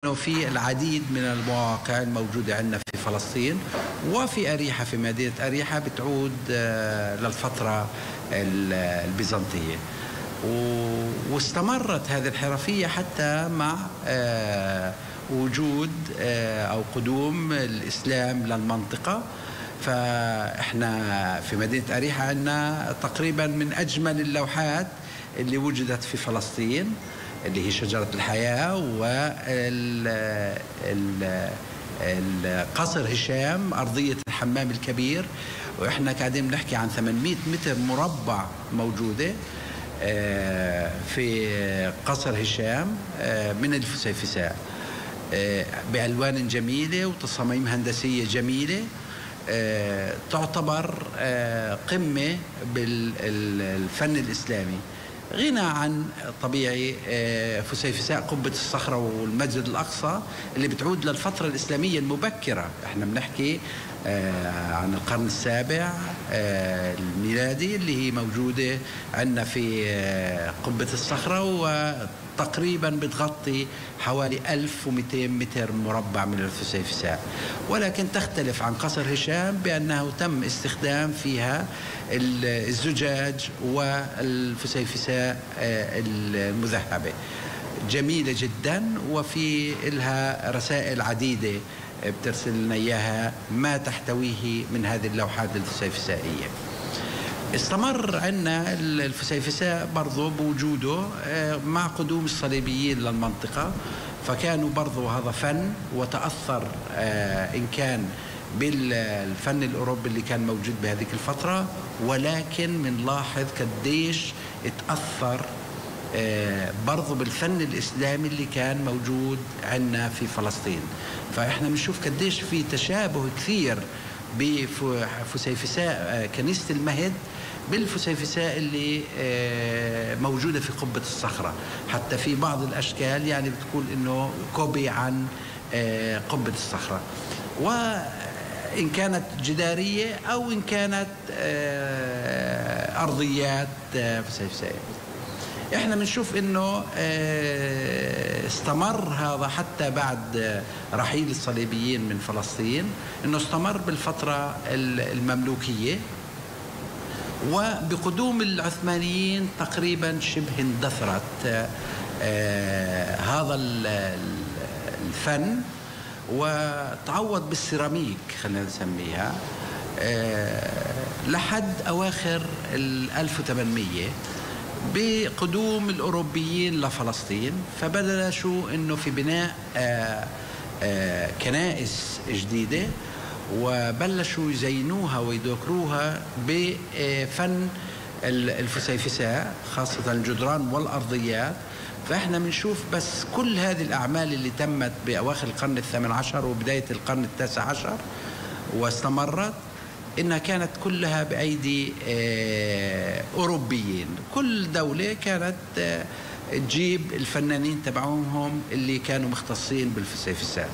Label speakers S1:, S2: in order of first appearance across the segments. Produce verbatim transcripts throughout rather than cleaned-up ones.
S1: في العديد من المواقع الموجودة عندنا في فلسطين وفي أريحة، في مدينة أريحة بتعود للفترة البيزنطية، واستمرت هذه الحرفية حتى مع وجود أو قدوم الإسلام للمنطقة. فإحنا في مدينة أريحة عندنا تقريبا من أجمل اللوحات اللي وجدت في فلسطين، اللي هي شجرة الحياة والقصر هشام أرضية الحمام الكبير. وإحنا قاعدين بنحكي عن ثمانمئة متر مربع موجودة في قصر هشام من الفسيفساء، بألوان جميلة وتصاميم هندسية جميلة، تعتبر قمة بالفن الإسلامي، غنى عن طبيعي فسيفساء قبة الصخرة والمسجد الأقصى اللي بتعود للفترة الإسلامية المبكرة. احنا بنحكي عن القرن السابع الميلادي اللي هي موجودة عندنا في قبة الصخرة، وتقريبا بتغطي حوالي ألف ومئتين متر مربع من الفسيفساء، ولكن تختلف عن قصر هشام بأنه تم استخدام فيها الزجاج والفسيفساء المذهبة، جميلة جدا وفي لها رسائل عديدة بترسل لنا إياها ما تحتويه من هذه اللوحات الفسيفسائية. استمر عندنا الفسيفساء برضو بوجوده مع قدوم الصليبيين للمنطقة، فكانوا برضو هذا فن وتأثر إن كان بالفن الأوروبي اللي كان موجود بهذه الفترة، ولكن بنلاحظ قديش اتأثر برضو بالفن الإسلامي اللي كان موجود عندنا في فلسطين. فإحنا بنشوف قديش في تشابه كثير بفسيفساء كنيسة المهد بالفسيفساء اللي موجودة في قبة الصخرة، حتى في بعض الأشكال يعني بتقول إنه كوبي عن قبة الصخرة، وإن كانت جدارية أو إن كانت أرضيات فسيفسائية. احنا بنشوف انه استمر هذا حتى بعد رحيل الصليبيين من فلسطين، انه استمر بالفترة المملوكية، وبقدوم العثمانيين تقريبا شبه اندثرت هذا الفن، وتعوض بالسيراميك خلينا نسميها لحد اواخر الألف وثمانمئة بقدوم الأوروبيين لفلسطين. فبلشوا إنه في بناء آآ آآ كنائس جديدة، وبلشوا يزينوها ويدوكروها بفن الفسيفساء، خاصة الجدران والأرضيات. فإحنا بنشوف بس كل هذه الأعمال اللي تمت بأواخر القرن الثامن عشر وبداية القرن التاسع عشر واستمرت، إنها كانت كلها بأيدي أوروبيين. كل دولة كانت تجيب الفنانين تبعهم اللي كانوا مختصين بالفسيفساء.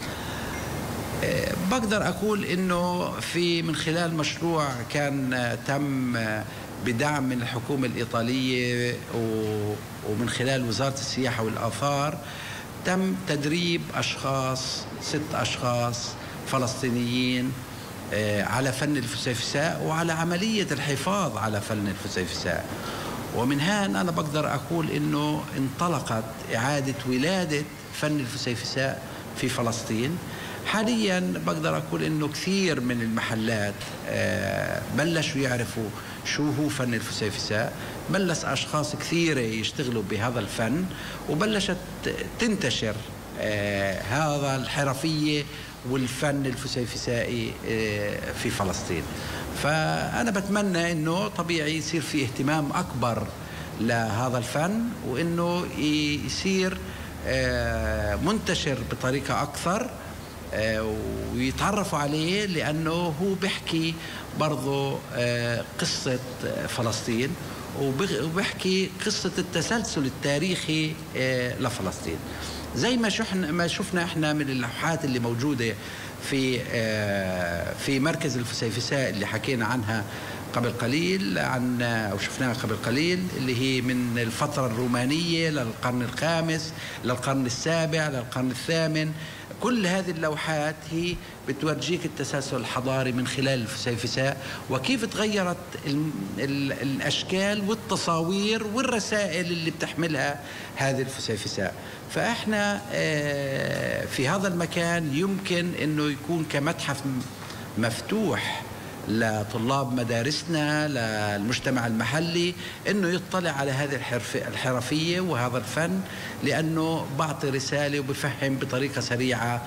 S1: بقدر أقول إنه في من خلال مشروع كان تم بدعم من الحكومة الإيطالية ومن خلال وزارة السياحة والآثار، تم تدريب أشخاص ست أشخاص فلسطينيين على فن الفسيفساء وعلى عملية الحفاظ على فن الفسيفساء. ومن هان أنا بقدر أقول إنه انطلقت إعادة ولادة فن الفسيفساء في فلسطين. حاليا بقدر أقول إنه كثير من المحلات بلشوا يعرفوا شو هو فن الفسيفساء، بلش أشخاص كثيرة يشتغلوا بهذا الفن، وبلشت تنتشر هذا الحرفية والفن الفسيفسائي في فلسطين. فأنا بتمنى إنه طبيعي يصير في اهتمام أكبر لهذا الفن، وإنه يصير منتشر بطريقة أكثر ويتعرفوا عليه، لأنه هو بيحكي برضو قصة فلسطين وبيحكي قصة التسلسل التاريخي لفلسطين. زي ما شفنا ما شفنا احنا من اللوحات اللي موجوده في في مركز الفسيفساء اللي حكينا عنها قبل قليل عن أو شفناها قبل قليل، اللي هي من الفترة الرومانية للقرن الخامس للقرن السابع للقرن الثامن. كل هذه اللوحات هي بتورجيك التسلسل الحضاري من خلال الفسيفساء، وكيف تغيرت ال ال الأشكال والتصاوير والرسائل اللي بتحملها هذه الفسيفساء. فإحنا في هذا المكان يمكن أنه يكون كمتحف مفتوح لطلاب مدارسنا، للمجتمع المحلي، انه يطلع على هذه الحرفيه وهذا الفن، لانه بعطي رساله وبفهم بطريقه سريعه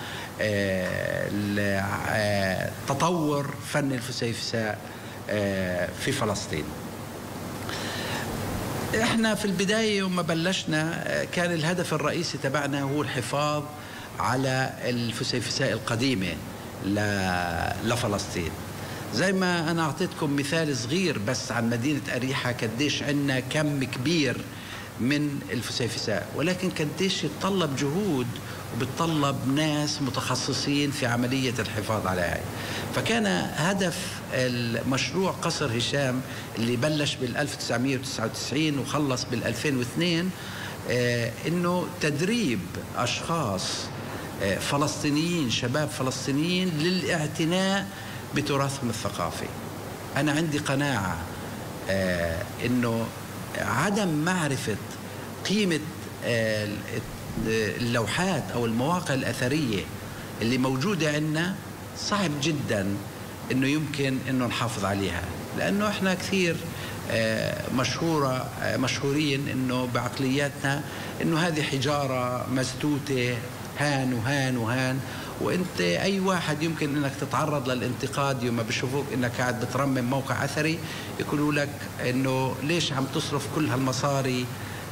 S1: تطور فن الفسيفساء في فلسطين. احنا في البدايه يوم ما بلشنا كان الهدف الرئيسي تبعنا هو الحفاظ على الفسيفساء القديمه لفلسطين. زي ما أنا أعطيتكم مثال صغير بس عن مدينة أريحة، قديش عندنا كم كبير من الفسيفساء، ولكن قديش يتطلب جهود وبتطلب ناس متخصصين في عملية الحفاظ على هاي. فكان هدف المشروع قصر هشام اللي بلش بال ألف وتسعمئة وتسعة وتسعين وخلص بال ألفين واثنين آه إنه تدريب أشخاص آه فلسطينيين، شباب فلسطينيين، للاعتناء بتراثهم الثقافي. أنا عندي قناعة آه إنه عدم معرفة قيمة آه اللوحات أو المواقع الأثرية اللي موجودة عندنا صعب جدا إنه يمكن إنه نحافظ عليها، لأنه إحنا كثير آه مشهورة آه مشهورين إنه بعقلياتنا إنه هذه حجارة مسدوتة هان وهان وهان، وانت اي واحد يمكن انك تتعرض للانتقاد يوم ما بيشوفوك انك قاعد بترمم موقع اثري، يقولوا لك انه ليش عم تصرف كل هالمصاري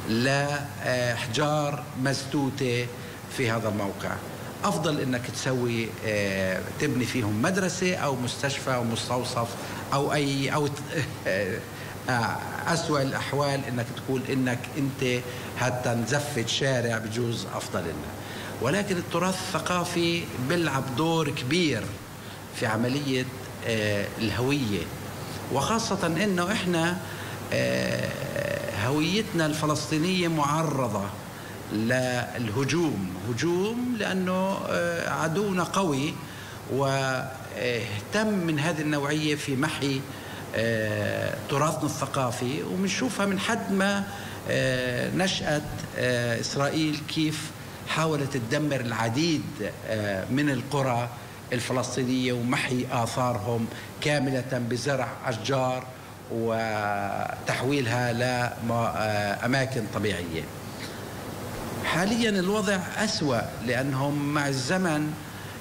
S1: لحجار مسدوته في هذا الموقع؟ افضل انك تسوي تبني فيهم مدرسه او مستشفى او مستوصف او اي او اسوأ الاحوال انك تقول انك انت حتى نزفت شارع بجوز افضل لنا. ولكن التراث الثقافي بيلعب دور كبير في عملية الهوية، وخاصة إنه إحنا هويتنا الفلسطينية معرضة للهجوم، هجوم لأنه عدونا قوي واهتم من هذه النوعية في محي تراثنا الثقافي. وبنشوفها من حد ما نشأت إسرائيل كيف حاولت تدمر العديد من القرى الفلسطينية ومحي آثارهم كاملة بزرع أشجار وتحويلها لأماكن طبيعية. حاليا الوضع أسوأ لأنهم مع الزمن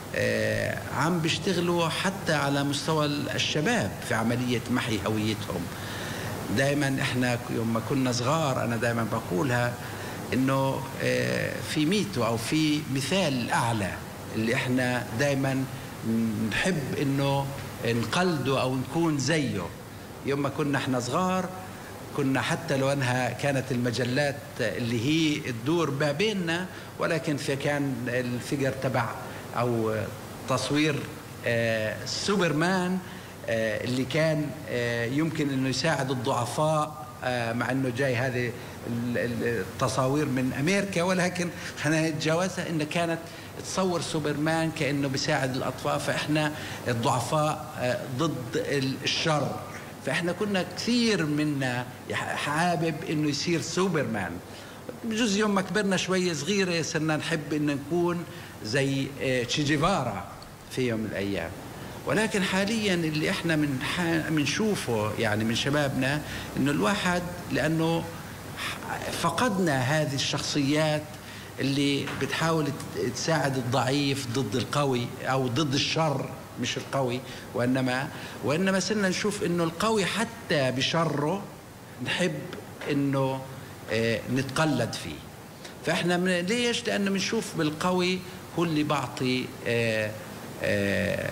S1: عم بيشتغلوا حتى على مستوى الشباب في عملية محي هويتهم. دائما احنا يوم ما كنا صغار أنا دائما بقولها إنه في ميتو أو في مثال أعلى اللي إحنا دايما نحب إنه نقلده أو نكون زيه. يوم ما كنا إحنا صغار كنا حتى لو أنها كانت المجلات اللي هي تدور ما بيننا، ولكن في كان الفيجر تبع أو تصوير سوبرمان اللي كان يمكن إنه يساعد الضعفاء، مع إنه جاي هذه التصاوير من أمريكا، ولكن خلينا نتجاوزها إنه كانت تصور سوبرمان كأنه بيساعد الأطفال، فإحنا الضعفاء ضد الشر. فإحنا كنا كثير منا حابب إنه يصير سوبرمان. بجوز يوم ما كبرنا شوية صغيرة صرنا نحب إنه نكون زي تشي جيفارا في يوم من الأيام. ولكن حاليا اللي احنا من بنشوفه يعني من شبابنا انه الواحد لانه فقدنا هذه الشخصيات اللي بتحاول تساعد الضعيف ضد القوي او ضد الشر، مش القوي وانما وانما صرنا نشوف انه القوي حتى بشره نحب انه اه نتقلد فيه. فاحنا من ليش؟ لانه بنشوف بالقوي هو اللي بعطي اه اه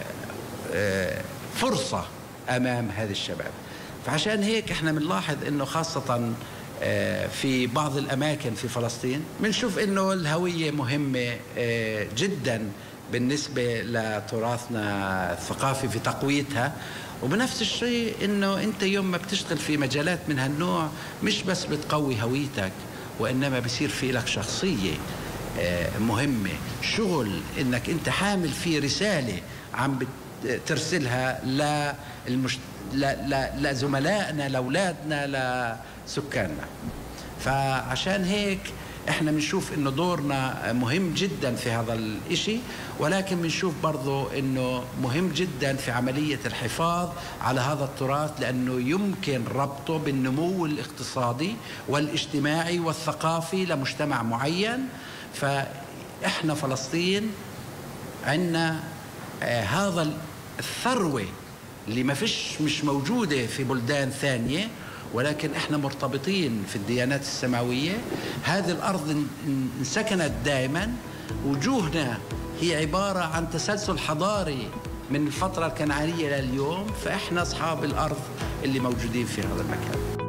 S1: فرصة أمام هذه الشباب. فعشان هيك احنا بنلاحظ انه خاصة في بعض الأماكن في فلسطين بنشوف انه الهوية مهمة جدا بالنسبة لتراثنا الثقافي في تقويتها. وبنفس الشيء انه انت يوم ما بتشتغل في مجالات من هالنوع مش بس بتقوي هويتك، وانما بصير في لك شخصية مهمة، شغل انك انت حامل فيه رسالة عم بترسلها للمش... ل... ل... لزملائنا، لاولادنا، لسكاننا. فعشان هيك احنا بنشوف انه دورنا مهم جدا في هذا الاشي، ولكن بنشوف برضو انه مهم جدا في عملية الحفاظ على هذا التراث، لانه يمكن ربطه بالنمو الاقتصادي والاجتماعي والثقافي لمجتمع معين. فاحنا فلسطين عندنا آه هذا الثروة اللي ما فيش مش موجودة في بلدان ثانية، ولكن احنا مرتبطين في الديانات السماوية. هذه الأرض انسكنت دائما، وجوهنا هي عبارة عن تسلسل حضاري من الفترة الكنعانية لليوم، فاحنا أصحاب الأرض اللي موجودين في هذا المكان.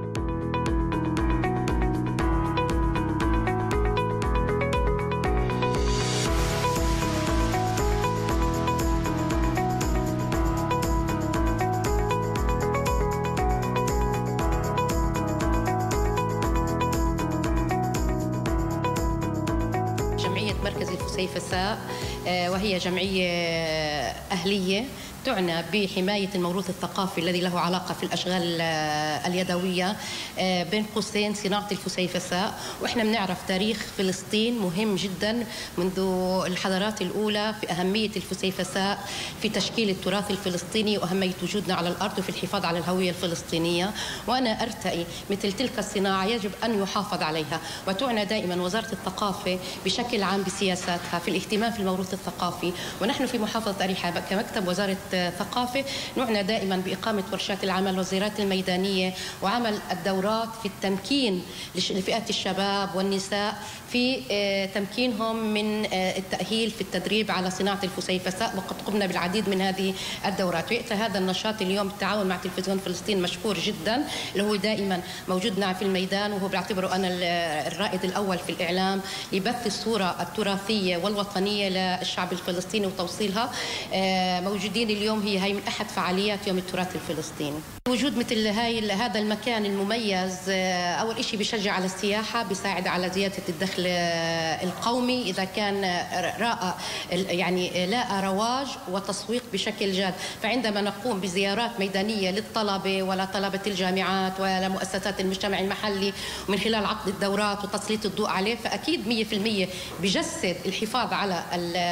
S2: مركز الفسيفساء وهي جمعية أهلية تعنى بحماية الموروث الثقافي الذي له علاقة في الأشغال اليدوية، بين قوسين صناعة الفسيفساء. وإحنا بنعرف تاريخ فلسطين مهم جدا منذ الحضارات الأولى في أهمية الفسيفساء في تشكيل التراث الفلسطيني وأهمية وجودنا على الأرض وفي الحفاظ على الهوية الفلسطينية. وأنا أرتئي مثل تلك الصناعة يجب أن يحافظ عليها، وتعنى دائما وزارة الثقافة بشكل عام بسياساتها في الاهتمام في الموروث الثقافي. ونحن في محافظة أريحا كمكتب وزارة ثقافة نعنى دائما بإقامة ورشات العمل والزيارات الميدانية وعمل الدورات في التمكين لفئات الشباب والنساء في تمكينهم من التأهيل في التدريب على صناعة الفسيفساء، وقد قمنا بالعديد من هذه الدورات. ويأتي هذا النشاط اليوم بالتعاون مع تلفزيون فلسطين مشكور جدا، اللي هو دائما موجودنا في الميدان، وهو بعتبره أنا الرائد الأول في الإعلام لبث الصورة التراثية والوطنية للشعب الفلسطيني وتوصيلها. موجودين اليوم، هي هي من أحد فعاليات يوم التراث الفلسطيني. وجود مثل هاي هذا المكان المميز أول شيء بيشجع على السياحة، بيساعد على زيادة الدخل القومي إذا كان راى يعني لاقى رواج وتسويق بشكل جاد. فعندما نقوم بزيارات ميدانية للطلبة ولا طلبة الجامعات ولا مؤسسات المجتمع المحلي ومن خلال عقد الدورات وتسليط الضوء عليه، فأكيد مية في المية بجسد الحفاظ على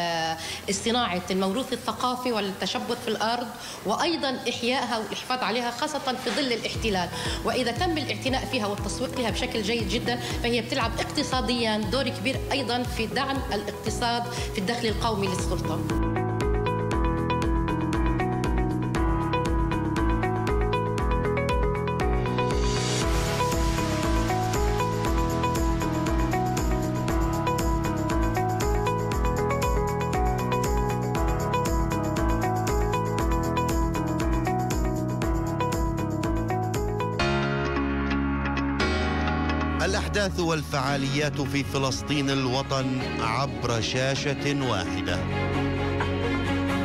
S2: صناعة الموروث الثقافي والتشبث في الأرض، وأيضا إحيائها والحفاظ عليها خاصة في ظل الاحتلال. وإذا تم الاعتناء فيها والتسويق لها بشكل جيد جدا، فهي بتلعب اقتصاديا دور كبير أيضا في دعم الاقتصاد في الدخل القومي للسلطة.
S3: الأحداث والفعاليات في فلسطين الوطن عبر شاشة واحدة.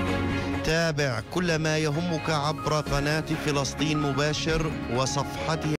S3: تابع كل ما يهمك عبر قناة فلسطين مباشر وصفحتها